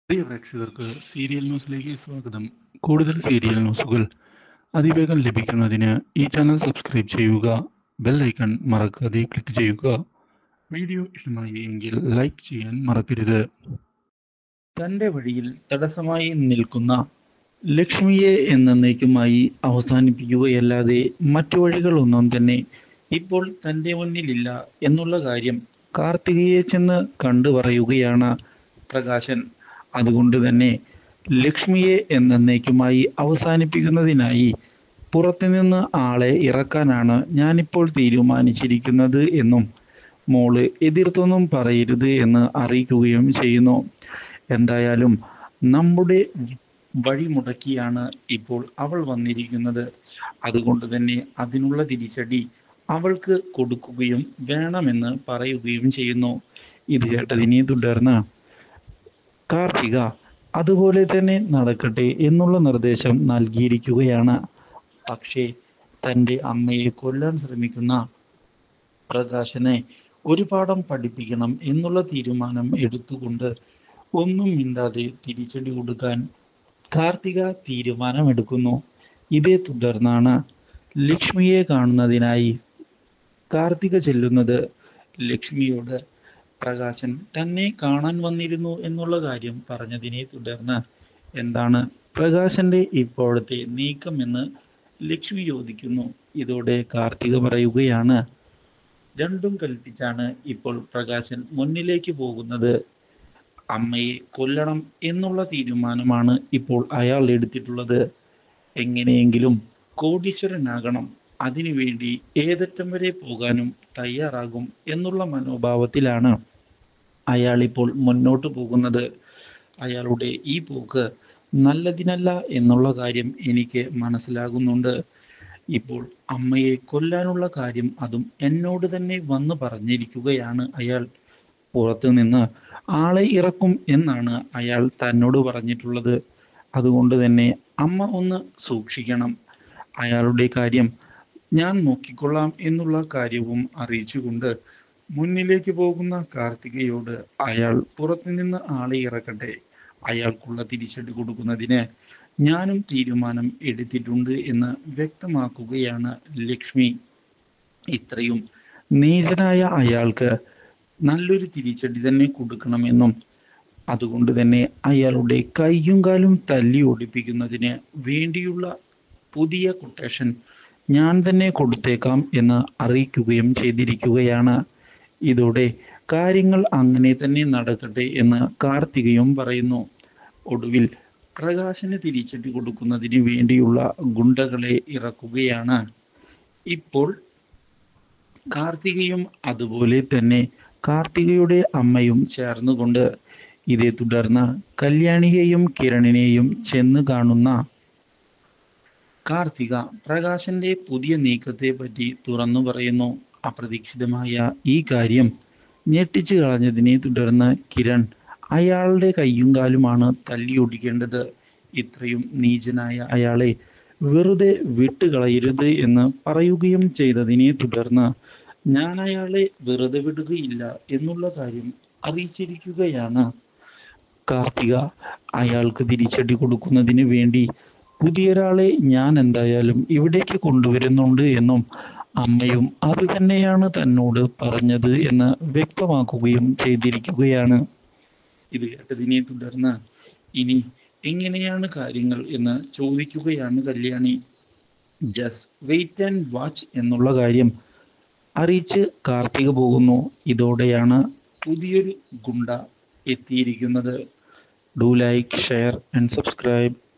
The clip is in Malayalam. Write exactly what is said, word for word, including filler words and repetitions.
പ്രിയ പ്രേക്ഷകർക്ക് സീരിയൽ ന്യൂസിലേക്ക് സ്വാഗതം. കൂടുതൽ സീരിയൽ ന്യൂസുകൾ അതിവേഗം ലഭിക്കുന്നതിന് ഈ ചാനൽ സബ്സ്ക്രൈബ് ചെയ്യുക. ബെൽ ഐക്കൺ മറക്കാതെ ക്ലിക്ക് ചെയ്യുക. വീഡിയോ ഇഷ്ടമായി എങ്കിൽ ലൈക്ക് ചെയ്യാൻ മറക്കരുത്. തൻ്റെ വഴിയിൽ തടസ്സമായി നിൽക്കുന്ന ലക്ഷ്മിയെ എന്നേക്കുമായി അവസാനിപ്പിക്കുകയല്ലാതെ മറ്റു വഴികളൊന്നും തന്നെ ഇപ്പോൾ തൻ്റെ മുന്നിലില്ല എന്നുള്ള കാര്യം കാർത്തികയെ ചെന്ന് കണ്ടു പറയുകയാണ് പ്രകാശൻ. അതുകൊണ്ട് തന്നെ ലക്ഷ്മിയെ എന്നേക്കുമായി അവസാനിപ്പിക്കുന്നതിനായി പുറത്തുനിന്ന് ആളെ ഇറക്കാനാണ് ഞാനിപ്പോൾ തീരുമാനിച്ചിരിക്കുന്നത് എന്നും മോള് എതിർത്തൊന്നും പറയരുത് എന്ന് അറിയിക്കുകയും ചെയ്യുന്നു. എന്തായാലും നമ്മുടെ വഴി മുടക്കിയാണ് ഇപ്പോൾ അവൾ വന്നിരിക്കുന്നത്. അതുകൊണ്ട് തന്നെ അതിനുള്ള തിരിച്ചടി അവൾക്ക് കൊടുക്കുകയും വേണമെന്ന് പറയുകയും ചെയ്യുന്നു. ഇത് കേട്ടതിനെ തുടർന്ന് കാർത്തിക അതുപോലെ തന്നെ നടക്കട്ടെ എന്നുള്ള നിർദ്ദേശം നൽകിയിരിക്കുകയാണ്. പക്ഷേ തൻ്റെ അമ്മയെ കൊല്ലാൻ ശ്രമിക്കുന്ന പ്രകാശനെ ഒരു പാഠം പഠിപ്പിക്കണം എന്നുള്ള തീരുമാനം എടുത്തുകൊണ്ട് ഒന്നും മിണ്ടാതെ തിരിച്ചടി കൊടുക്കാൻ കാർത്തിക തീരുമാനമെടുക്കുന്നു. ഇതേ തുടർന്നാണ് ലക്ഷ്മിയെ കാണുന്നതിനായി കാർത്തിക ചെല്ലുന്നത്. ലക്ഷ്മിയോട് പ്രകാശൻ തന്നെ കാണാൻ വന്നിരുന്നു എന്നുള്ള കാര്യം പറഞ്ഞതിനെ തുടർന്ന് എന്താണ് പ്രകാശന്റെ ഇപ്പോഴത്തെ നീക്കം എന്ന് ലക്ഷ്മി ചോദിക്കുന്നു. ഇതോടെ കാർത്തിക പറയുകയാണ്, രണ്ടും കൽപ്പിച്ചാണ് ഇപ്പോൾ പ്രകാശൻ മുന്നിലേക്ക് പോകുന്നത്. അമ്മയെ കൊല്ലണം എന്നുള്ള തീരുമാനമാണ് ഇപ്പോൾ അയാൾ എടുത്തിട്ടുള്ളത്. എങ്ങനെയെങ്കിലും കോടീശ്വരനാകണം, അതിനുവേണ്ടി ഏതറ്റം വരെ പോകാനും തയ്യാറാകും എന്നുള്ള മനോഭാവത്തിലാണ് അയാൾ ഇപ്പോൾ മുന്നോട്ട് പോകുന്നത്. അയാളുടെ ഈ പോക്ക് നല്ലതിനല്ല എന്നുള്ള കാര്യം എനിക്ക് മനസ്സിലാകുന്നുണ്ട്. ഇപ്പോൾ അമ്മയെ കൊല്ലാനുള്ള കാര്യം അതും എന്നോട് തന്നെ വന്നു പറഞ്ഞിരിക്കുകയാണ് അയാൾ. പുറത്തു നിന്ന് ആളെ ഇറക്കും എന്നാണ് അയാൾ തന്നോട് പറഞ്ഞിട്ടുള്ളത്. അതുകൊണ്ട് തന്നെ അമ്മ ഒന്ന് സൂക്ഷിക്കണം. അയാളുടെ കാര്യം ഞാൻ നോക്കിക്കൊള്ളാം എന്നുള്ള കാര്യവും അറിയിച്ചുകൊണ്ട് മുന്നിലേക്ക് പോകുന്ന കാർത്തികയോട് അയാൾ പുറത്തുനിന്ന് ആളെ ഇറക്കട്ടെ, അയാൾക്കുള്ള തിരിച്ചടി കൊടുക്കുന്നതിന് ഞാനും തീരുമാനം എടുത്തിട്ടുണ്ട് എന്ന് വ്യക്തമാക്കുകയാണ് ലക്ഷ്മി. ഇത്രയും നീചനായ അയാൾക്ക് നല്ലൊരു തിരിച്ചടി തന്നെ കൊടുക്കണമെന്നും അതുകൊണ്ട് തന്നെ അയാളുടെ കൈയും കാലും തല്ലി ഒടിപ്പിക്കുന്നതിന് വേണ്ടിയുള്ള പുതിയ കൊട്ടേഷൻ ഞാൻ തന്നെ കൊടുത്തേക്കാം എന്ന് അറിയിക്കുകയും ചെയ്തിരിക്കുകയാണ്. ഇതോടെ കാര്യങ്ങൾ അങ്ങനെ തന്നെ നടക്കട്ടെ എന്ന് കാർത്തികയും പറയുന്നു. ഒടുവിൽ പ്രകാശന് തിരിച്ചടി കൊടുക്കുന്നതിന് വേണ്ടിയുള്ള ഗുണ്ടകളെ ഇറക്കുകയാണ് ഇപ്പോൾ കാർത്തികയും അതുപോലെ തന്നെ കാർത്തികയുടെ അമ്മയും ചേർന്നുകൊണ്ട്. ഇതേ തുടർന്ന് കല്യാണിയെയും കിരണിനെയും ചെന്ന് കാണുന്ന കാർത്തിക പ്രകാശന്റെ പുതിയ നീക്കത്തെ പറ്റി തുറന്നു പറയുന്നു. അപ്രതീക്ഷിതമായ ഈ കാര്യം ഞെട്ടിച്ചു കളഞ്ഞതിനെ തുടർന്ന് കിരൺ അയാളുടെ കയ്യും കാലുമാണ് തല്ലിയൊടിക്കേണ്ടത്. ഇത്രയും നീചനായ അയാളെ വെറുതെ വിട്ടുകളയരുത് എന്ന് പറയുകയും ചെയ്തതിനെ തുടർന്ന് ഞാൻ അയാളെ വെറുതെ വിടുകയില്ല എന്നുള്ള കാര്യം അറിയിച്ചിരിക്കുകയാണ് കാർത്തിക. അയാൾക്ക് തിരിച്ചടി കൊടുക്കുന്നതിന് വേണ്ടി പുതിയൊരാളെ ഞാൻ എന്തായാലും ഇവിടേക്ക് കൊണ്ടുവരുന്നുണ്ട് എന്നും അമ്മയും അത് തന്നെയാണ് തന്നോട് പറഞ്ഞത് എന്ന് വ്യക്തമാക്കുകയും ചെയ്തിരിക്കുകയാണ്. ഇത് കേട്ടതിനെ തുടർന്ന് ഇനി എങ്ങനെയാണ് കാര്യങ്ങൾ എന്ന് ചോദിക്കുകയാണ് Kalyani. Just wait and watch എന്നുള്ള കാര്യം അറിയിച്ച് കാർത്തിക പോകുന്നു. ഇതോടെയാണ് പുതിയൊരു ഗുണ്ട എത്തിയിരിക്കുന്നത്. Do like, share and subscribe.